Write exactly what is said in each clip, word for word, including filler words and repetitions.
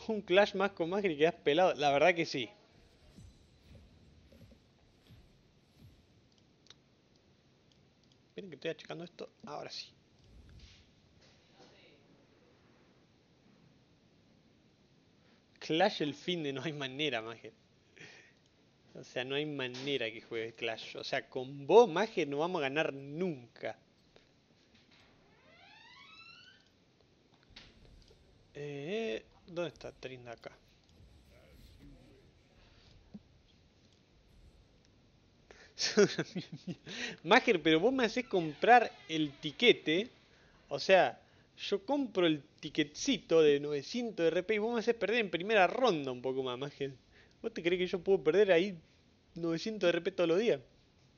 Un Clash más con Magic y quedás pelado. La verdad que sí. Miren que estoy achicando esto. Ahora sí. Clash el fin de no hay manera, Magic. O sea, no hay manera que juegue Clash. O sea, con vos, Magic, no vamos a ganar nunca. Eh, ¿Dónde está Trinda acá? Mager, pero vos me haces comprar el tiquete. O sea, yo compro el tiquetcito de novecientos de R P y vos me haces perder en primera ronda un poco más, Mager. ¿Vos te crees que yo puedo perder ahí novecientos de R P todos los días?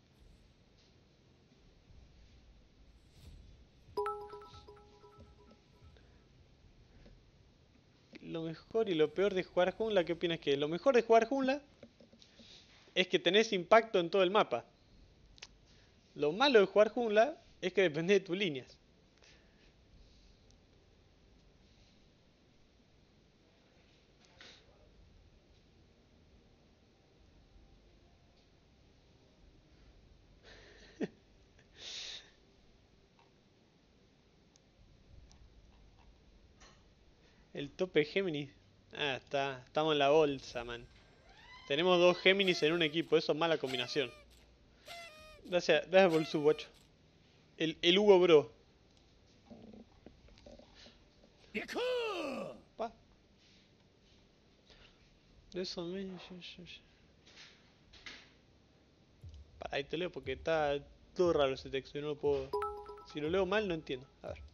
Lo mejor y lo peor de jugar jungla, ¿qué opinas que? Lo mejor de jugar jungla es que tenés impacto en todo el mapa. Lo malo de jugar jungla es que depende de tus líneas. El tope Géminis. Ah, está. Estamos en la bolsa, man. Tenemos dos Géminis en un equipo, eso es mala combinación. Gracias, gracias por el sub, guacho. El, el Hugo Bro. Pa. De eso me... Para, ahí te leo porque está todo raro ese texto y no lo puedo... Si lo leo mal no entiendo. A ver.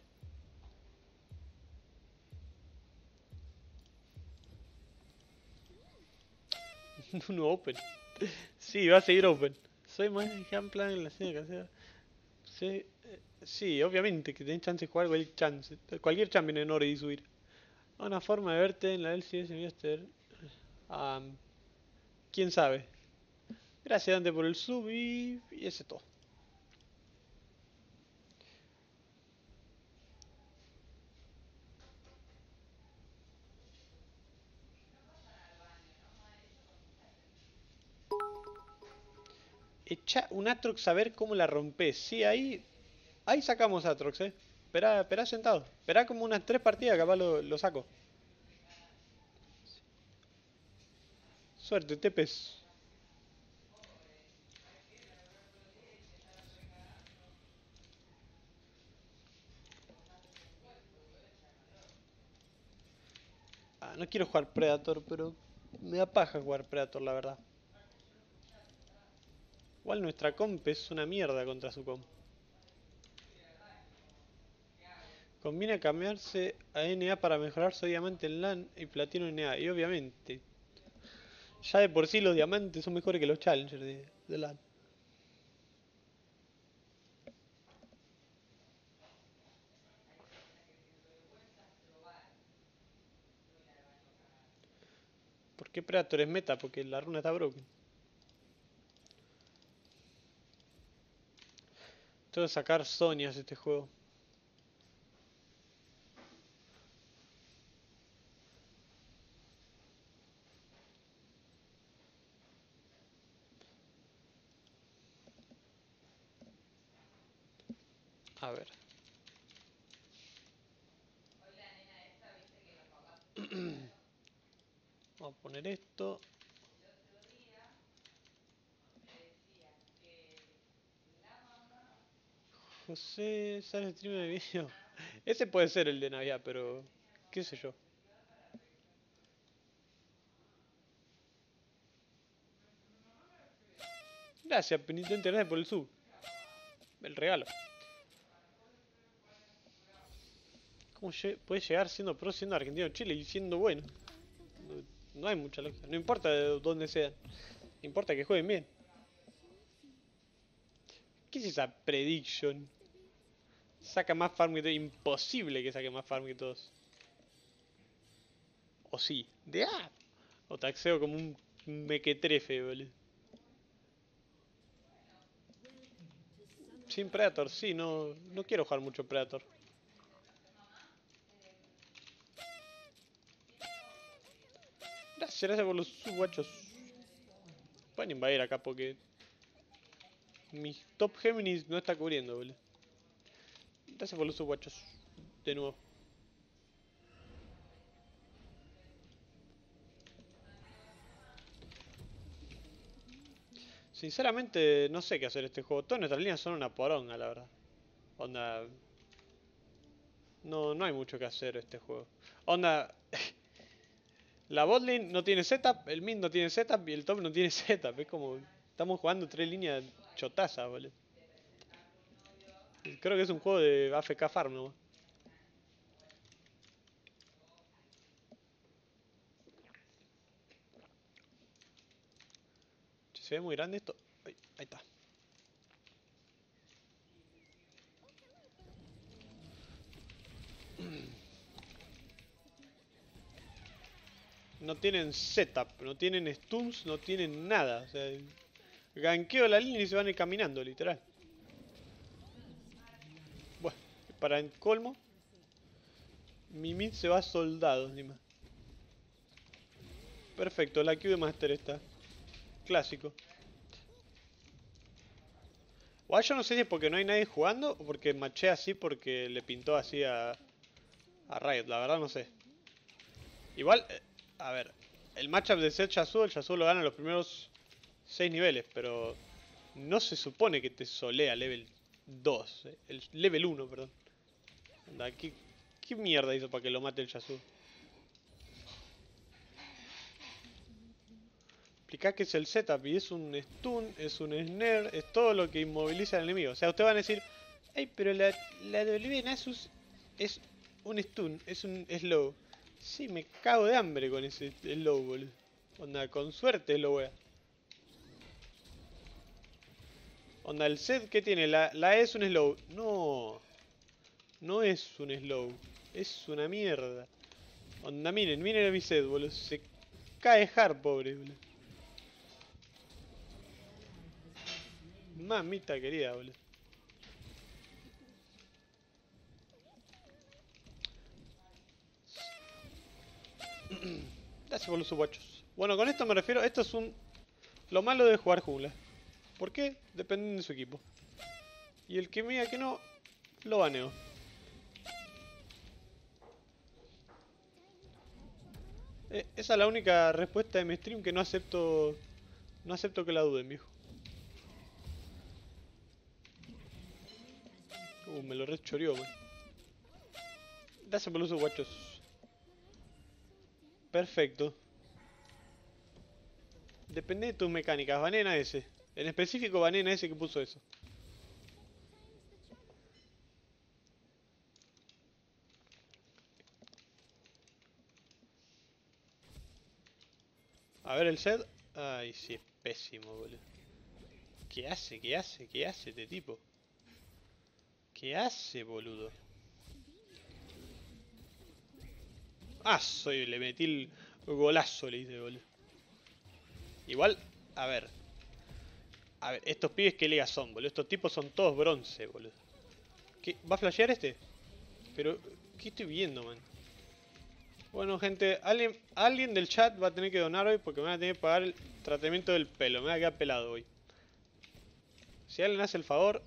Un open. Sí, va a seguir open. Soy más ejemplar en la serie casera. Sí, eh, sí, obviamente que tenés chance de jugar cualquier chance. Cualquier champion en oro y subir. Una forma de verte en la L C S Master. Um, ¿Quién sabe? Gracias Dante por el sub y, y eso es todo. Echa un Atrox a ver cómo la rompes. Sí, ahí. Ahí sacamos Atrox, eh. Esperá, esperá sentado. Esperá como unas tres partidas, capaz lo, lo saco. Suerte, Tepes. Ah, no quiero jugar Predator, pero me da paja jugar Predator, la verdad. Igual nuestra comp es una mierda contra su comp. Conviene cambiarse a N A para mejorar su diamante en LAN y platino en N A. Y obviamente, ya de por sí los diamantes son mejores que los challengers de, de LAN. ¿Por qué Predator es meta? Porque la runa está broken. Tengo que sacar Sonias este juego. A ver. Vamos a poner esto. José, ¿sale stream de video? Ese puede ser el de Navidad, pero... qué sé yo. Gracias, penitente Internet, por el sub. El regalo. ¿Cómo puede llegar siendo pro, siendo argentino Chile y siendo bueno? No, no hay mucha lógica. No importa de dónde sean. Importa que jueguen bien. ¿Qué es esa prediction? Saca más farm que todos. Imposible que saque más farm que todos. O sí. De A. O taxeo como un mequetrefe, boludo. Sin Predator, sí, no, no quiero jugar mucho Predator. Gracias, gracias por los subguachos. Pueden invadir acá porque mi top Géminis no está cubriendo, boludo. Gracias por los subguachos. De nuevo. Sinceramente no sé qué hacer este juego. Todas nuestras líneas son una poronga, la verdad. Onda... No, no hay mucho que hacer este juego. Onda... La botlane no tiene setup, el mid no tiene setup y el top no tiene setup. Es como... Estamos jugando tres líneas chotazas, boludo. Creo que es un juego de A F K Farm, ¿no? Se ve muy grande esto. Ahí, ahí está. No tienen setup, no tienen stuns, no tienen nada. O sea, ganqueo la línea y se van a ir caminando, literal. Bueno, para el colmo, mi mid se va soldado encima. Perfecto, la Q de Master está. Clásico. O yo no sé si es porque no hay nadie jugando o porque maché así porque le pintó así a, a Riot, la verdad no sé. Igual, eh, a ver, el matchup de Zed Yasuo, el Yasuo lo gana en los primeros seis niveles, pero no se supone que te solea level dos, eh, el level uno, perdón. Anda, ¿qué, ¿qué mierda hizo para que lo mate el Yasuo? Explicá que es el setup y es un stun, es un snare, es todo lo que inmoviliza al enemigo. O sea, ustedes van a decir, hey, pero la, la W en Asus es un stun, es un slow. Sí, me cago de hambre con ese slow, boludo. Onda, con suerte es lo wea. Onda, el set que tiene, la, la E es un slow. No, no es un slow, es una mierda. Onda, miren, miren a mi set, boludo. Se cae hard, pobre, boludo. Mamita querida, boludo. Gracias por los subwatchos. Bueno, con esto me refiero, esto es un... Lo malo de jugar jungla. ¿Por qué? Depende de su equipo. Y el que me diga que no, lo baneo. Eh, esa es la única respuesta de mi stream que no acepto... No acepto que la duden, viejo. Uh, me lo re choreó, man. Gracias por los subwatchos. Perfecto. Depende de tus mecánicas. Baneen a ese. En específico, baneen a ese que puso eso. A ver el set. Ay, sí, es pésimo, boludo. ¿Qué hace? ¿Qué hace? ¿Qué hace este tipo? ¿Qué hace, boludo? Ah, soy, le metí el golazo, le hice, boludo. Igual, a ver. A ver, estos pibes qué liga son, boludo. Estos tipos son todos bronce, boludo. ¿Qué? ¿Va a flashear este? Pero, ¿qué estoy viendo, man? Bueno, gente, alguien, alguien del chat va a tener que donar hoy porque me van a tener que pagar el tratamiento del pelo. Me va a quedar pelado hoy. Si alguien hace el favor...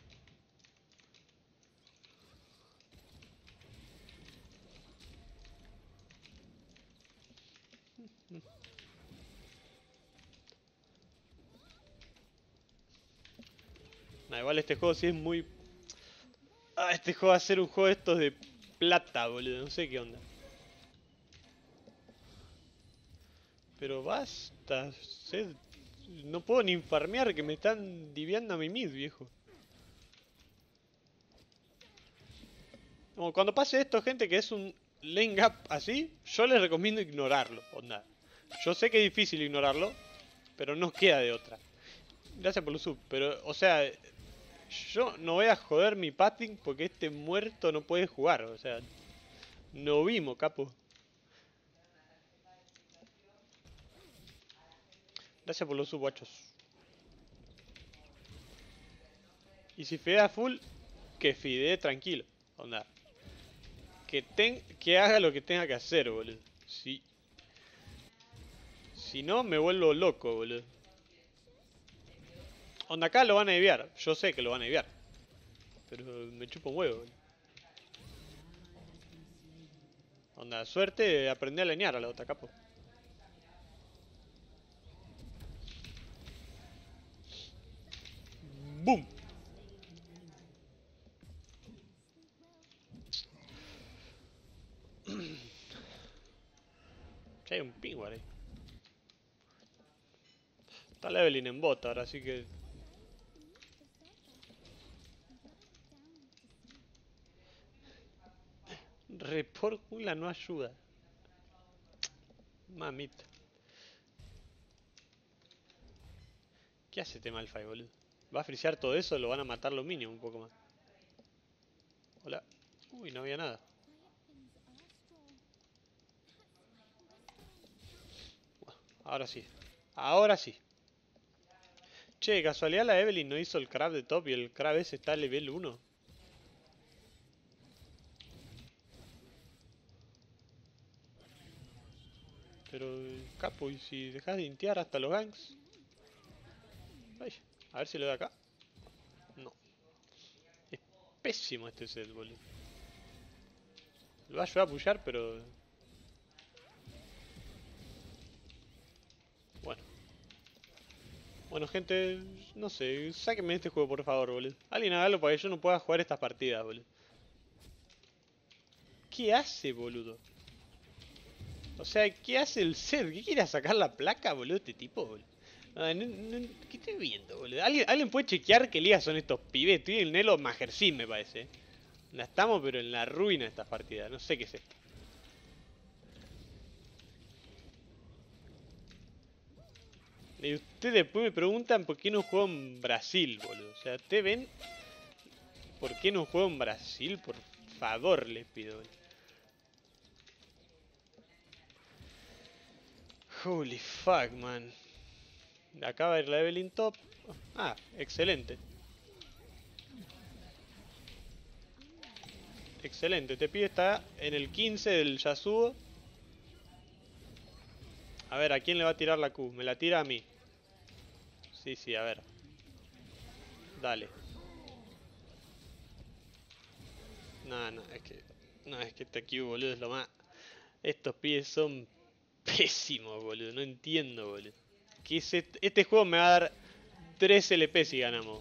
Nah, igual este juego sí es muy... Ah, este juego va a ser un juego de estos de plata, boludo. No sé qué onda. Pero basta. Sed... No puedo ni farmear que me están diviando a mi mid, viejo. Como cuando pase esto, gente, que es un lane gap así, yo les recomiendo ignorarlo, onda. Yo sé que es difícil ignorarlo, pero no queda de otra. Gracias por los sub, pero, o sea, yo no voy a joder mi padding porque este muerto no puede jugar, o sea, no vimos, capo. Gracias por los sub, guachos. Y si fidea full, que fidee tranquilo, onda. Que, ten, que haga lo que tenga que hacer, boludo. Sí. Si no, me vuelvo loco, boludo. Onda, acá lo van a desviar. Yo sé que lo van a desviar. Pero me chupa un huevo, boludo. Onda, suerte, aprendí a leñar a la otra capo. ¡Bum! Che, hay un pingüe ahí. Está la Evelyn en bota ahora, así que... Report Jungla no ayuda. Mamita. ¿Qué hace este Malphite, boludo? ¿Va a frisear todo eso? Lo van a matar lo mínimo un poco más. Hola. Uy, no había nada. Bueno, ahora sí. Ahora sí. Che, casualidad la Evelyn no hizo el crab de top y el crab ese está a level uno. Pero, capo, ¿y si dejas de intear hasta los ganks? Ay, a ver si lo de acá. No. Es pésimo este set, boludo. Lo va a ayudar a pushear, pero... Bueno. Bueno, gente, no sé, sáquenme de este juego, por favor, boludo. Alguien hágalo para que yo no pueda jugar estas partidas, boludo. ¿Qué hace, boludo? O sea, ¿qué hace el set? ¿Qué quiere sacar la placa, boludo, este tipo, boludo? No, no, no, ¿qué estoy viendo, boludo? ¿Alguien, ¿Alguien puede chequear qué ligas son estos pibes? Estoy en el Nelo Majercín, me parece. La estamos, pero en la ruina de estas partidas. No sé qué es esto. Y ustedes después me preguntan por qué no juego en Brasil, boludo. O sea, ¿ustedes ven por qué no juego en Brasil? Por favor, les pido, boludo. Holy fuck, man. Acaba de ir la Evelyn top. Ah, excelente. Excelente. Este pibe está en el quince del Yasuo. A ver, ¿a quién le va a tirar la Q? Me la tira a mí. Sí, sí, a ver. Dale. No, no, es que... No, es que este Q, boludo, es lo más... Estos pibes son pésimos, boludo. No entiendo, boludo. ¿Qué es este? Este juego me va a dar tres L P si ganamos.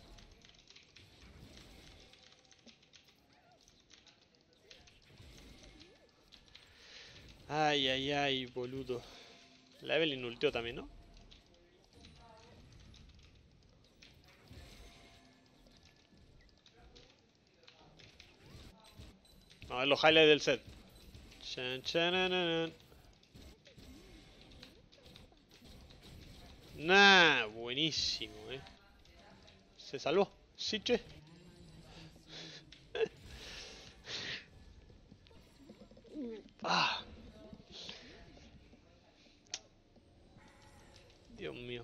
Ay, ay, ay, boludo. La Evelyn ultió también, ¿no? A ver los highlights del set. Chan, chanananan. Nah, buenísimo, eh. Se salvó. Sí, che. Ah. Dios mío.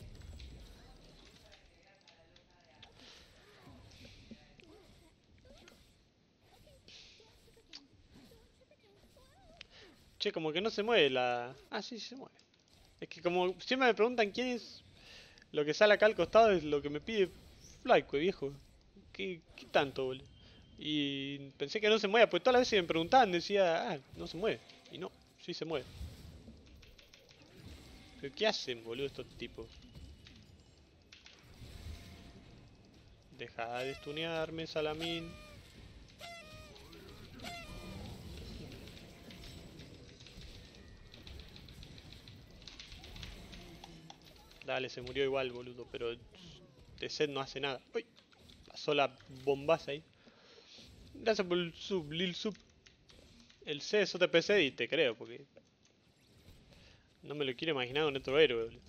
Che, como que no se mueve la... Ah, sí, sí se mueve. Es que como siempre me preguntan quién es... Lo que sale acá al costado es lo que me pide Flyque, viejo. ¿Qué, qué tanto, boludo? Y pensé que no se mueve, pues todas las veces que me preguntaban decía, ah, no se mueve. Y no, sí se mueve. ¿Pero qué hacen, boludo, estos tipos? Deja de stunearme, Salamín. Dale, se murió igual, boludo, pero de set no hace nada. Uy, pasó la bombaza ahí. Gracias por el sub, Lil Sub. El C es O T P C y te creo, porque... No me lo quiero imaginar con otro héroe, boludo.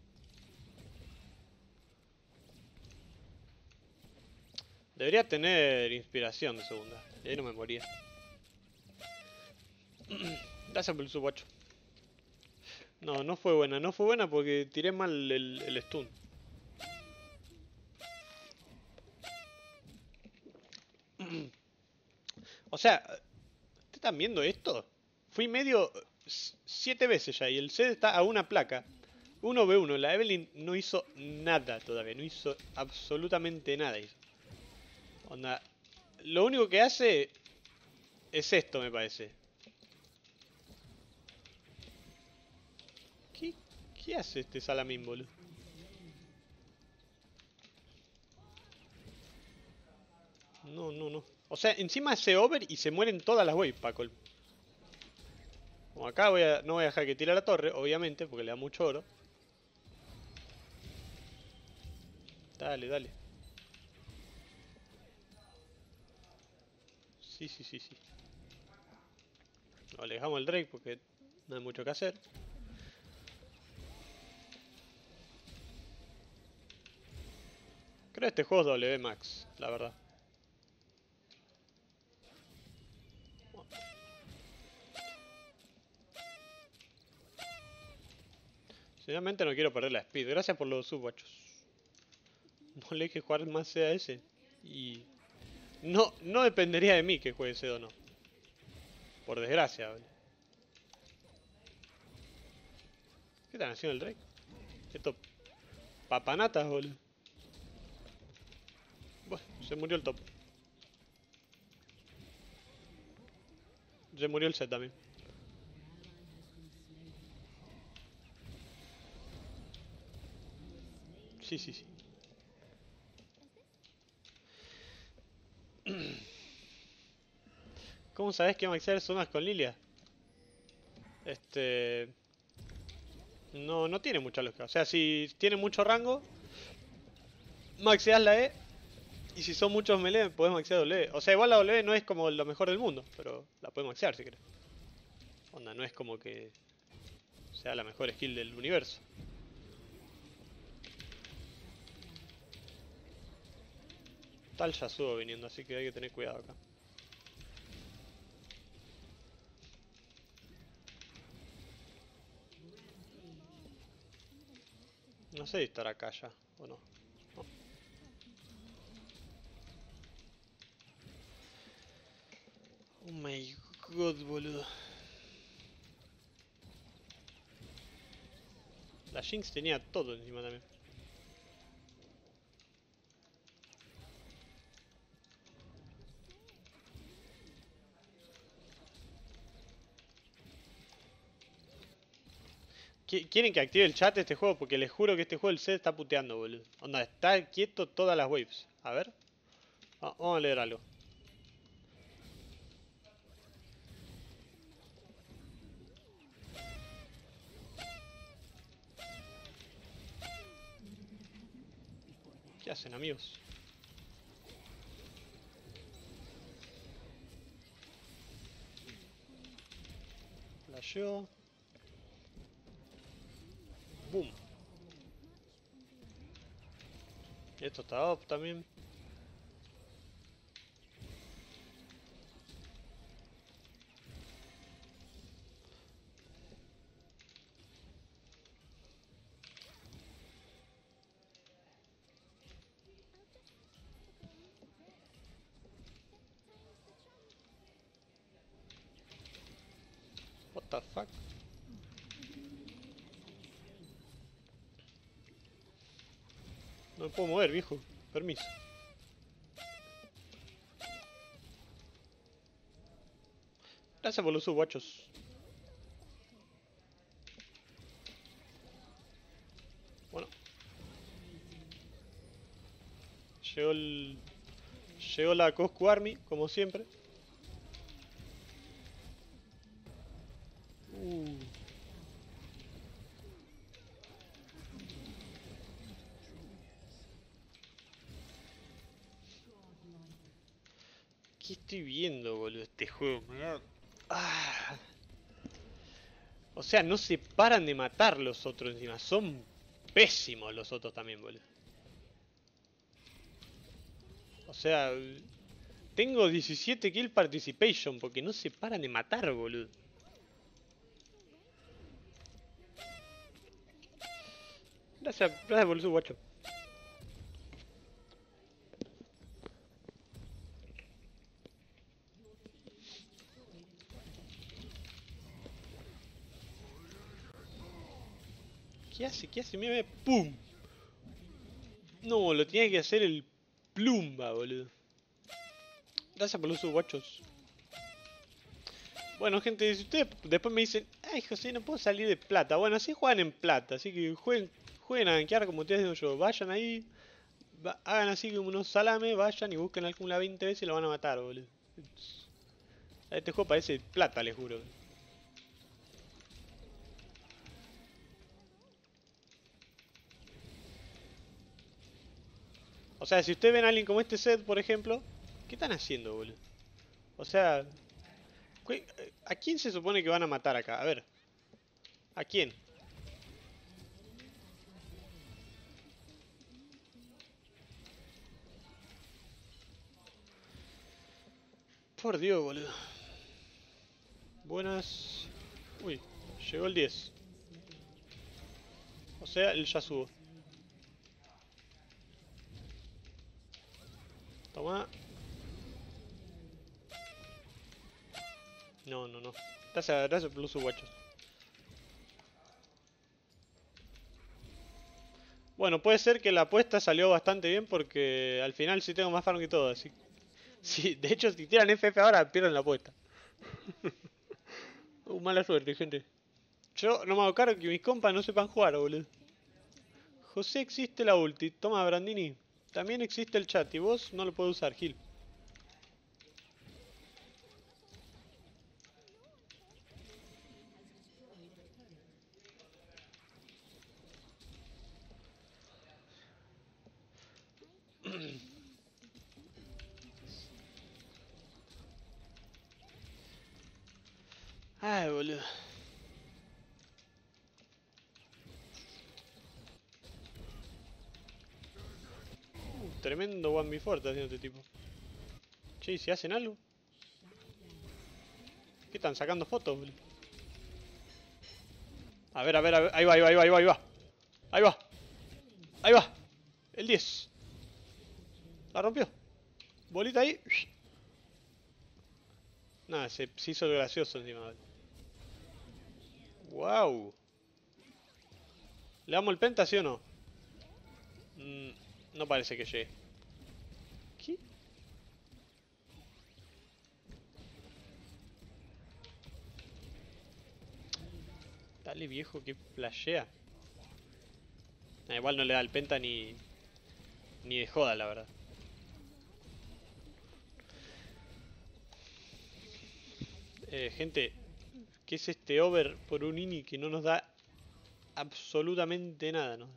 Debería tener inspiración de segunda. Y ahí no me moría. Gracias por el sub, guacho. No, no fue buena. No fue buena porque tiré mal el, el stun. O sea, ¿te están viendo esto? Fui medio... s- siete veces ya y el Zed está a una placa. uno ve uno. La Evelynn no hizo nada todavía. No hizo absolutamente nada. Hizo. Onda. Lo único que hace es esto, me parece. ¿Qué, qué hace este Salamín, boludo? No, no, no. O sea, encima hace over y se mueren todas las waves, Paco. Como acá voy a, no voy a dejar que tire la torre, obviamente, porque le da mucho oro. Dale, dale. Sí, sí, sí, sí. No, le dejamos el Drake porque no hay mucho que hacer. Creo que este juego es W Max, la verdad. Sinceramente no quiero perder la speed. Gracias por los subwatchos. No le deje jugar más C A S. Y no, no dependería de mí que juegue C O o no. Por desgracia, ¿vale? ¿Qué están haciendo el Drake? Esto papanatas, boludo. Bueno, se murió el top. Se murió el set también. Sí, sí, sí. ¿Cómo sabes que maxear zonas con Lilia? Este... No, no tiene mucha lógica. O sea, si tiene mucho rango, maxeas la E. Y si son muchos melee, podés maxear W. O sea, igual la W no es como lo mejor del mundo, pero la podés maxear si querés. Onda, no es como que sea la mejor skill del universo. Tal Yasuo viniendo, así que hay que tener cuidado acá. No sé si estará acá ya, o no. No. Oh my god, boludo. La Jinx tenía todo encima también. Qu- Quieren que active el chat de este juego porque les juro que este juego el set está puteando, boludo. Onda, está quieto todas las waves. A ver. Ah, vamos a leer algo. ¿Qué hacen, amigos? Flasheo. Boom. Y esto está up también. What the fuck? No me puedo mover, viejo. Permiso. Gracias por los subguachos. Bueno. Llegó el... Llegó la Coscu Army, como siempre. Uh. ¿Qué estoy viendo, boludo? Este juego, me da... Ah. O sea, no se paran de matar los otros encima. Son pésimos los otros también, boludo. O sea, tengo diecisiete kill participation porque no se paran de matar, boludo. Gracias, gracias por el guacho. ¿Qué hace? ¿Qué hace? Mira, mira. ¡Pum! No, lo tenía que hacer el plumba, boludo. Gracias por los guachos. Bueno, gente, si ustedes después me dicen, ay, José, no puedo salir de plata. Bueno, así juegan en plata, así que jueguen, jueguen a gankear como ustedes digo yo. Vayan ahí, va, hagan así como unos salames, vayan y busquen al cumula veinte veces y lo van a matar, boludo. Este juego parece plata, les juro. O sea, si ustedes ven a alguien como este set, por ejemplo, ¿qué están haciendo, boludo? O sea, ¿a quién se supone que van a matar acá? A ver. ¿A quién? Por Dios, boludo. Buenas. Uy, llegó el diez. O sea, el Yasuo. Toma. No, no, no. Gracias, gracias por los guachos. Bueno, puede ser que la apuesta salió bastante bien porque al final sí tengo más farm que todo, así. Sí, de hecho si tiran F F ahora pierden la apuesta. uh, mala suerte, gente. Yo no me hago cargo que mis compas no sepan jugar, boludo. José, existe la ulti. Toma, Brandini. También existe el chat y vos no lo podés usar, Gil. Ay, boludo. Uh, tremendo one before está haciendo este tipo. Che, ¿y si hacen algo? ¿Qué están sacando fotos, boludo? A ver, a ver, a ver. Ahí va, ahí va, ahí va, ahí va, ahí va. Ahí va. Ahí va. El diez. La rompió. Bolita ahí. Nada, se, se hizo el gracioso encima. Wow. ¿Le damos el penta, sí o no? Mm, no parece que llegue. ¿Qué? Dale, viejo, que flashea. Ah, igual no le da el penta ni... Ni de joda, la verdad. Eh, gente, ¿qué es este over por un ini que no nos da absolutamente nada, ¿no?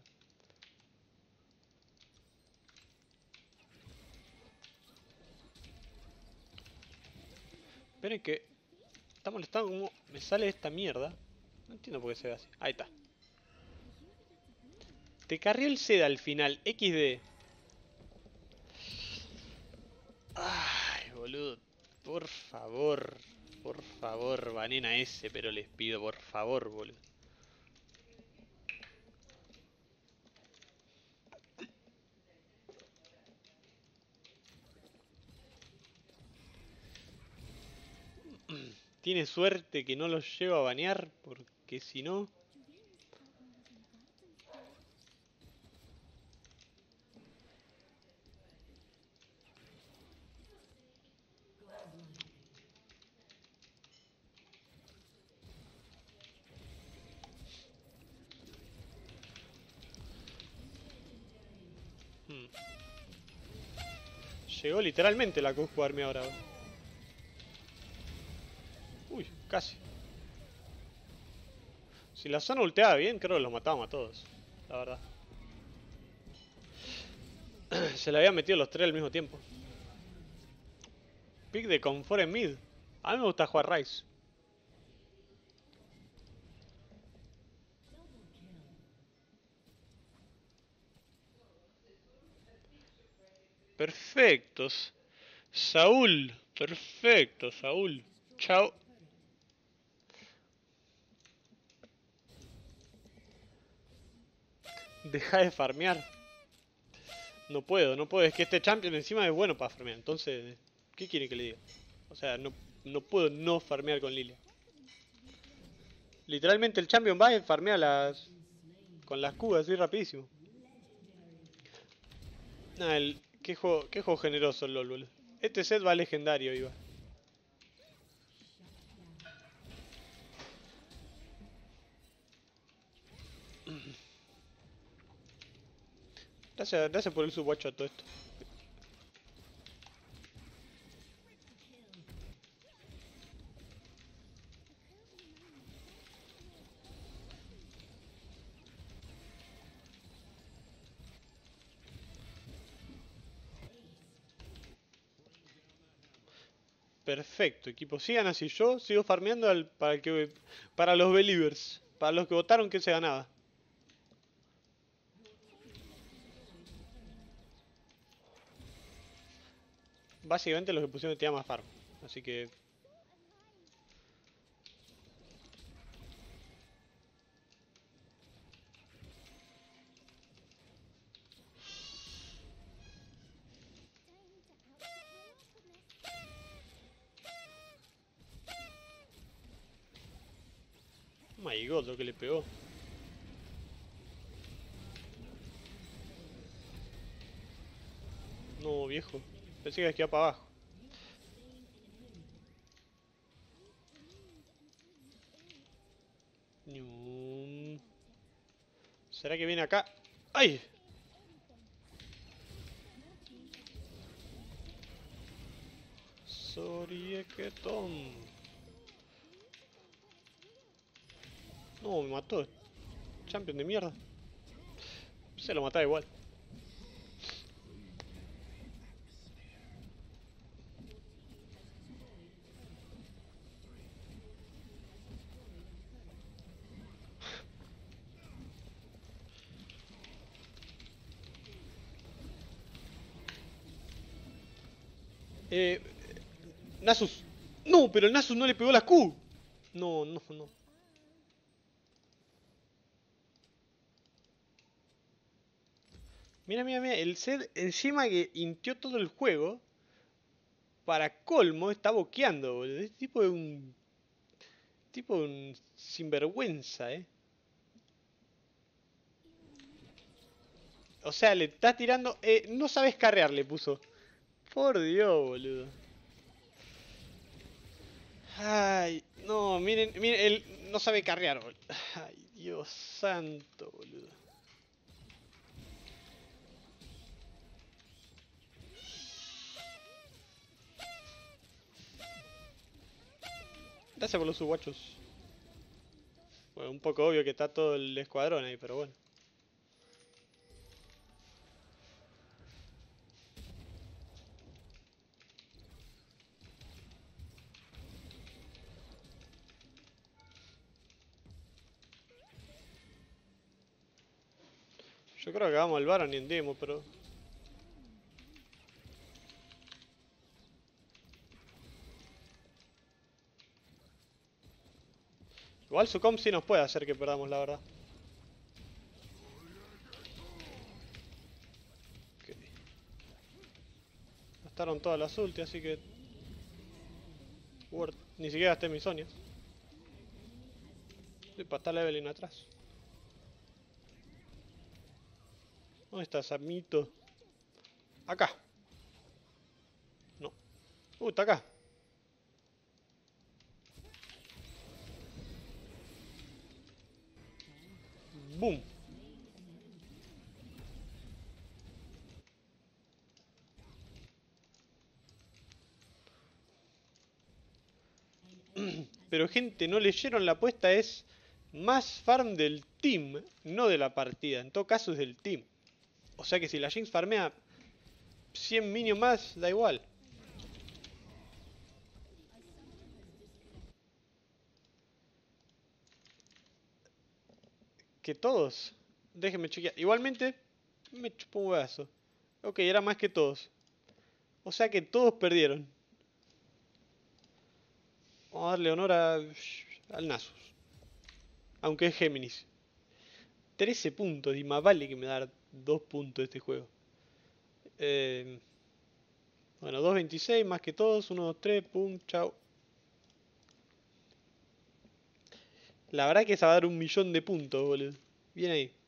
Esperen que... Está molestando como me sale esta mierda. No entiendo por qué se ve así. Ahí está. Te carrió el seda al final. equis de. Ay, boludo. Por favor. Por favor, banen a ese, pero les pido, por favor, boludo. Tiene suerte que no los llevo a banear, porque si no... Hmm. Llegó literalmente la Cusco Army ahora. Uy, casi. Si la zona ulteaba bien, creo que los matábamos a todos. La verdad. Se le habían metido los tres al mismo tiempo. Pick de confort en mid. A mí me gusta jugar Ryze. Perfectos. Saúl. Perfecto, Saúl. Chao. Deja de farmear. No puedo, no puedo. Es que este champion encima es bueno para farmear. Entonces, ¿qué quiere que le diga? O sea, no, no puedo no farmear con Lilia. Literalmente el champion va y farmea las... Con las Q así rapidísimo. Nah, el... Qué juego, qué juego generoso el LoL, boludo. Este set va legendario, iba. Gracias, gracias por el subwatch a todo esto. Perfecto, equipo. Sigan así. Yo sigo farmeando al, para, que, para los believers. Para los que votaron que se ganaba. Básicamente los que pusieron que tenía más farm. Así que... Oh my god, lo que le pegó. No, viejo. Pensé que quedaba para abajo. Ñum. ¿Será que viene acá? ¡Ay! Soriequetón. No, me mató. Champion de mierda. Se lo mataba igual. Eh... Nasus. No, pero el Nasus no le pegó la Q. No, no, no. Mira, mira, mira. El Zed encima que intió todo el juego. Para colmo está boqueando, boludo. Este tipo de un... Tipo de un sinvergüenza, eh. O sea, le está tirando... Eh, no sabes carrear, le puso. Por Dios, boludo. Ay, no, miren, miren, él no sabe carrear, boludo. Ay, Dios santo, boludo. Gracias por los subguachos. Bueno, un poco obvio que está todo el escuadrón ahí, pero bueno. Yo creo que vamos al Baron y en demo, pero... Igual su comp sí nos puede hacer que perdamos, la verdad. Okay. Gastaron todas las ulti, así que... Word. Ni siquiera gasté mis Sonias. Sí, para estar Evelyn atrás. ¿Dónde está Samito? Acá. No. Uh, está acá. Boom. Pero gente, no leyeron la apuesta, es más farm del team, no de la partida. En todo caso es del team. O sea que si la Jinx farmea cien minions más, da igual. Que todos. Déjenme chequear. Igualmente, me chupó un huevazo. Ok, era más que todos. O sea que todos perdieron. Vamos a darle honor a, al Nasus. Aunque es Géminis. trece puntos y más vale que me da dos puntos este juego. Eh, bueno, dos veintiséis más que todos. uno, dos, tres, pum, chao. La verdad que esa va a dar un millón de puntos, boludo. Bien ahí.